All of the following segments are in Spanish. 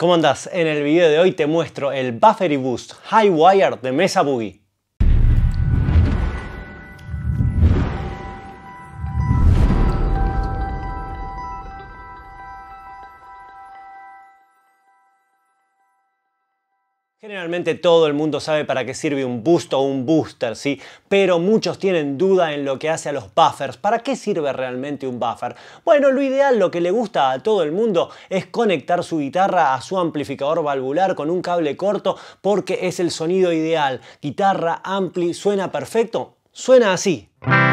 ¿Cómo andás? En el video de hoy te muestro el Buffer y Boost High Wire de Mesa Boogie. Generalmente todo el mundo sabe para qué sirve un boost o un booster, ¿sí? Pero muchos tienen duda en lo que hace a los buffers. ¿Para qué sirve realmente un buffer? Bueno, lo ideal, lo que le gusta a todo el mundo es conectar su guitarra a su amplificador valvular con un cable corto porque es el sonido ideal. Guitarra, ampli, ¿suena perfecto? Suena así.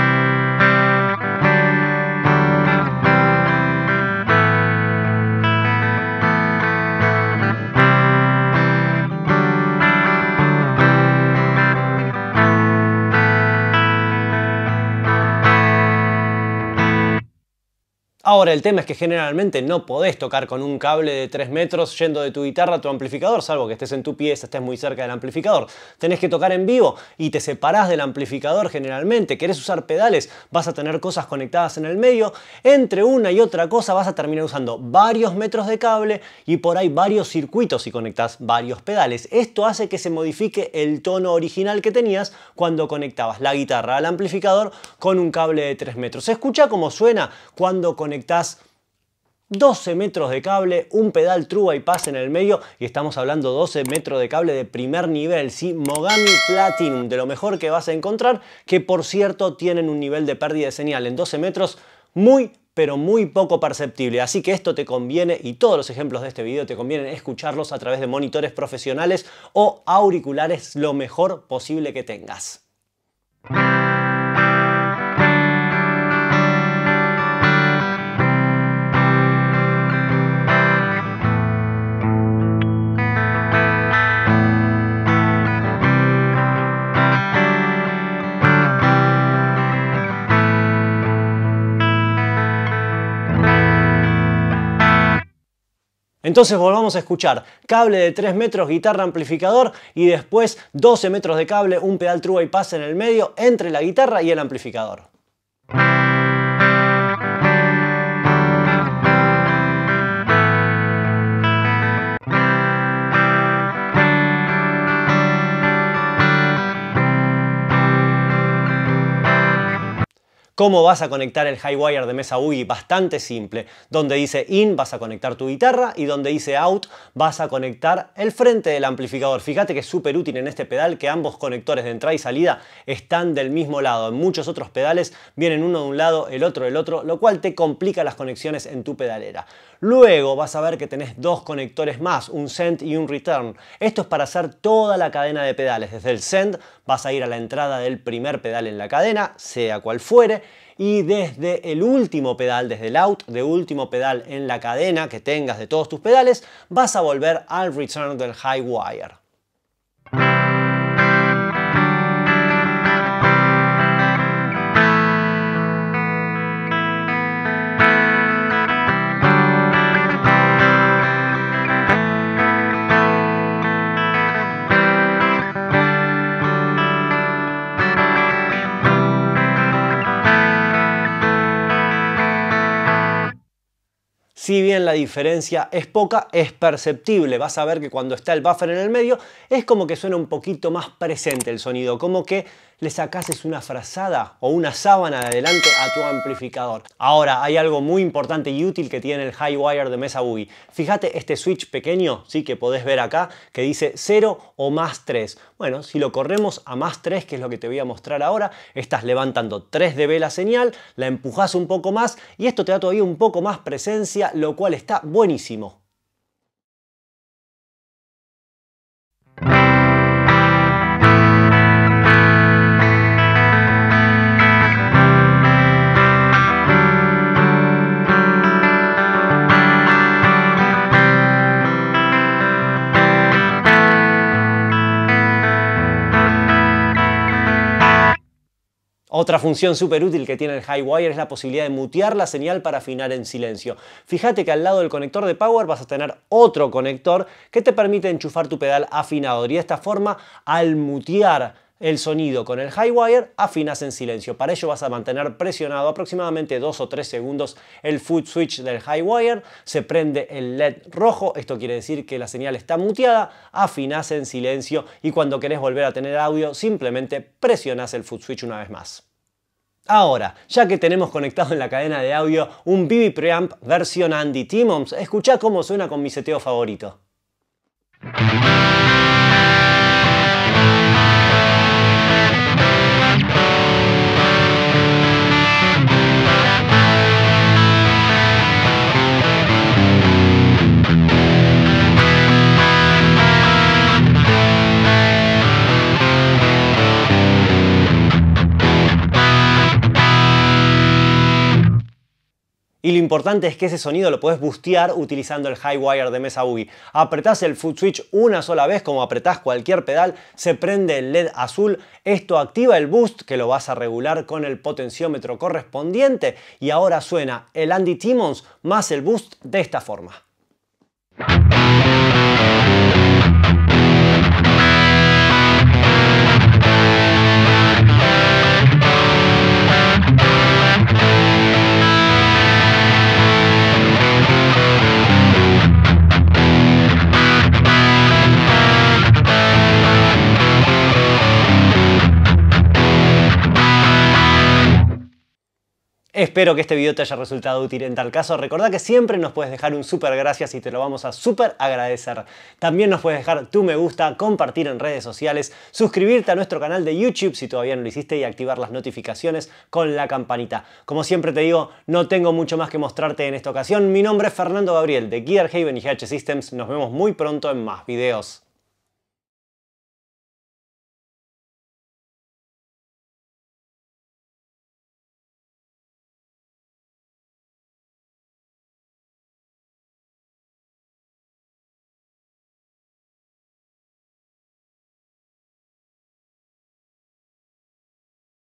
Ahora, el tema es que generalmente no podés tocar con un cable de 3 metros yendo de tu guitarra a tu amplificador, salvo que estés en tu pieza, estés muy cerca del amplificador. Tenés que tocar en vivo y te separás del amplificador generalmente. ¿Querés usar pedales? Vas a tener cosas conectadas en el medio. Entre una y otra cosa vas a terminar usando varios metros de cable y por ahí varios circuitos si conectás varios pedales. Esto hace que se modifique el tono original que tenías cuando conectabas la guitarra al amplificador con un cable de 3 metros. Escuchá cómo suena cuando conectás 12 metros de cable, un pedal True Bypass en el medio y estamos hablando 12 metros de cable de primer nivel, ¿sí? Mogami Platinum, de lo mejor que vas a encontrar, que por cierto tienen un nivel de pérdida de señal en 12 metros pero muy poco perceptible, así que esto te conviene y todos los ejemplos de este video te convienen escucharlos a través de monitores profesionales o auriculares lo mejor posible que tengas. Entonces volvamos a escuchar cable de 3 metros, guitarra, amplificador y después 12 metros de cable, un pedal True Bypass en el medio entre la guitarra y el amplificador. ¿Cómo vas a conectar el High Wire de Mesa Boogie? Bastante simple. Donde dice In vas a conectar tu guitarra y donde dice Out vas a conectar el frente del amplificador. Fíjate que es súper útil en este pedal que ambos conectores de entrada y salida están del mismo lado. En muchos otros pedales vienen uno de un lado, el otro del otro, lo cual te complica las conexiones en tu pedalera. Luego vas a ver que tenés dos conectores más, un Send y un Return. Esto es para hacer toda la cadena de pedales. Desde el Send vas a ir a la entrada del primer pedal en la cadena, sea cual fuere, y desde el último pedal, desde el Out de último pedal en la cadena que tengas de todos tus pedales, vas a volver al Return del High Wire. Si bien la diferencia es poca, es perceptible. Vas a ver que cuando está el buffer en el medio es como que suena un poquito más presente el sonido, como que le sacases una frazada o una sábana de adelante a tu amplificador. Ahora, hay algo muy importante y útil que tiene el High Wire de Mesa Boogie. Fíjate este switch pequeño, ¿sí? Que podés ver acá, que dice 0 o más 3. Bueno, si lo corremos a más 3, que es lo que te voy a mostrar ahora, estás levantando 3 dB la señal, la empujás un poco más y esto te da todavía un poco más presencia, lo cual está buenísimo. Otra función súper útil que tiene el High Wire es la posibilidad de mutear la señal para afinar en silencio. Fíjate que al lado del conector de power vas a tener otro conector que te permite enchufar tu pedal afinador y de esta forma al mutear el sonido con el Hi-Wire, afinas en silencio. Para ello vas a mantener presionado aproximadamente 2 o 3 segundos el foot switch del Hi-Wire, se prende el LED rojo, esto quiere decir que la señal está muteada, afinás en silencio y cuando querés volver a tener audio simplemente presionás el foot switch una vez más. Ahora, ya que tenemos conectado en la cadena de audio un BB Preamp versión Andy Timmons, escuchá cómo suena con mi seteo favorito. Y lo importante es que ese sonido lo podés boostear utilizando el Hi-Wire de Mesa Boogie. Apretás el foot switch una sola vez, como apretás cualquier pedal, se prende el LED azul. Esto activa el boost, que lo vas a regular con el potenciómetro correspondiente. Y ahora suena el Andy Timmons más el boost de esta forma. Espero que este video te haya resultado útil. En tal caso, recordá que siempre nos puedes dejar un súper gracias y te lo vamos a súper agradecer. También nos puedes dejar tu me gusta, compartir en redes sociales, suscribirte a nuestro canal de YouTube si todavía no lo hiciste y activar las notificaciones con la campanita. Como siempre te digo, no tengo mucho más que mostrarte en esta ocasión. Mi nombre es Fernando Gabriel de Gear Haven y GH Systems. Nos vemos muy pronto en más videos.